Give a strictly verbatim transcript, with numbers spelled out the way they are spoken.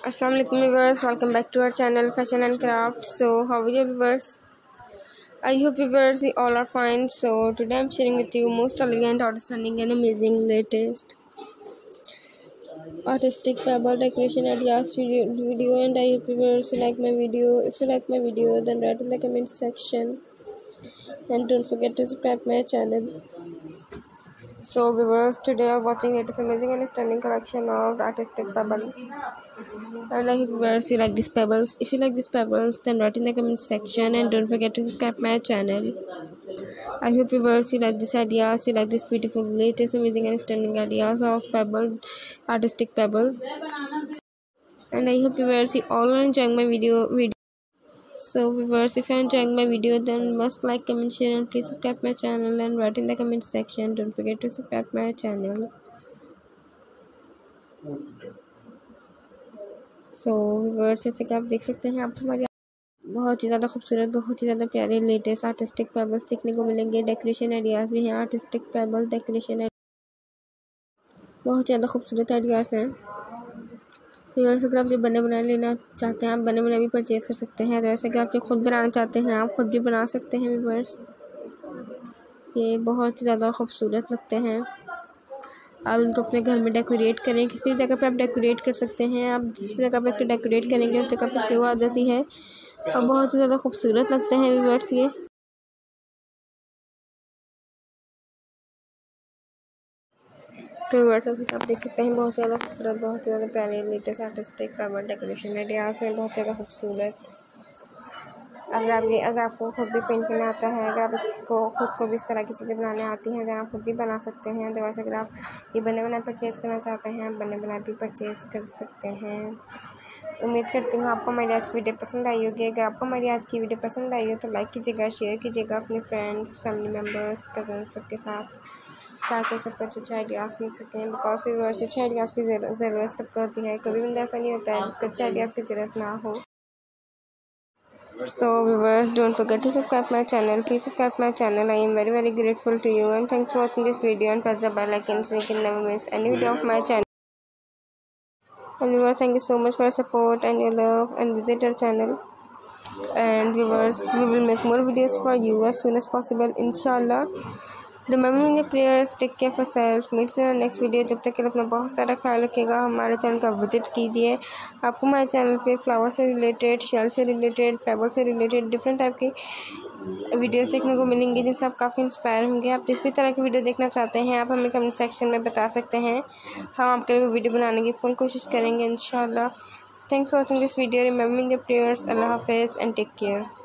Assalamu alaikum viewers, welcome back to our channel Fashion and Craft. So how are you viewers? I hope viewers you all are fine. So today I'm sharing with you most elegant, outstanding and amazing latest artistic pebble decoration ideas video, and I hope viewers you like my video. If you like my video, then write in the comment section and don't forget to subscribe my channel. So viewers, today are watching it is amazing and stunning collection of artistic pebble. And I hope viewers you like these pebbles. If you like these pebbles, then write in the comment section and don't forget to subscribe my channel. I hope viewers you like these ideas, you like these beautiful, latest, amazing and stunning ideas of pebble, artistic pebbles. And I hope viewers you all are enjoying my video. video. So viewers, if you are enjoying my video, then must like, comment, share and please subscribe my channel and write in the comment section. Don't forget to subscribe my channel. So viewers, जैसे कि आप देख सकते हैं आपको हमारी बहुत ही ज़्यादा खूबसूरत, बहुत ही ज़्यादा प्यारे लेटेस्ट आर्टिस्टिक पेबल्स देखने को मिलेंगे। डेकोरेशन आइडियाज़ भी हैं, आर्टिस्टिक पेबल डेकोरेशन बहुत ज़्यादा खूबसूरत आइडियाज़ हैं। व्यूअर्स, अगर आप जो बने बनाए लेना चाहते हैं, आप बने बनाए भी परचेज़ कर सकते हैं। तो वैसे कि आप जो खुद बनाना चाहते हैं, आप खुद भी बना सकते हैं। व्यूअर्स, ये बहुत ही ज़्यादा खूबसूरत लगते हैं। आप इनको अपने घर में डेकोरेट करें, किसी जगह पे आप डेकोरेट कर सकते हैं। आप जिस भी जगह पे इसको डेकोरेट करेंगे उस जगह पे शो आ जाती है और बहुत ही ज़्यादा खूबसूरत लगते हैं व्यूअर्स। ये तो व्यूअर्स, आप देख सकते हैं बहुत ज़्यादा खूबसूरत, बहुत ज़्यादा प्यारे latest artistic pebble decoration ideas हैं, बहुत ज़्यादा खूबसूरत। अगर आप ये अगर आपको खुद भी पेंट करना आता है, अगर आप इसको खुद को भी इस तरह की चीज़ें बनाने आती हैं, अगर आप खुद भी बना सकते हैं। अदरवाइज़ अगर आप ये बने बनाए परचेज़ करना चाहते हैं, आप बने बनाए भी परचेज़ कर सकते हैं। उम्मीद करती हूँ आपको हमारी आज की वीडियो पसंद आई होगी। अगर आपको हमारी आज की वीडियो पसंद आई हो तो लाइक कीजिएगा, शेयर कीजिएगा अपने फ्रेंड्स, फैमिली मेम्बर्स, कज़न सबके साथ, ताकि सबको अच्छे आइडियाज़ मिल सकें। बिकॉज व्यूअर्स, अच्छे आइडियाज़ की ज़रूरत सबको होती है। कभी भी ऐसा नहीं होता है जिसको अच्छे आइडियाज़ की ज़रूरत ना हो। So viewers, don't forget to subscribe my channel. Please subscribe my channel. I am very very grateful to you and thanks for watching this video and press the bell icon so you can never miss any video of my channel. And viewers, thank you so much for your support and your love and visit our channel. And viewers, we will make more videos for you as soon as possible, inshallah. Remember your prayers, take care of yourself. Meet in our next video. जब तक के लिए अपना बहुत सारा ख्याल रखिएगा। हमारे चैनल का विजिट कीजिए। आपको हमारे चैनल पे फ्लावर से रिलेटेड, शेल से रिलेटेड, पेबल से रिलेटेड डिफरेंट टाइप की वीडियोस देखने को मिलेंगी जिनसे आप काफ़ी इंस्पायर होंगे। आप जिस भी तरह की वीडियो देखना चाहते हैं आप हमें कमेंट सेक्शन में बता सकते हैं। हम आपके लिए वीडियो बनाने की फुल कोशिश करेंगे इंशाल्लाह। Thanks for watching this video. Remember your prayers. अल्लाह हाफिज़ एंड टेक केयर।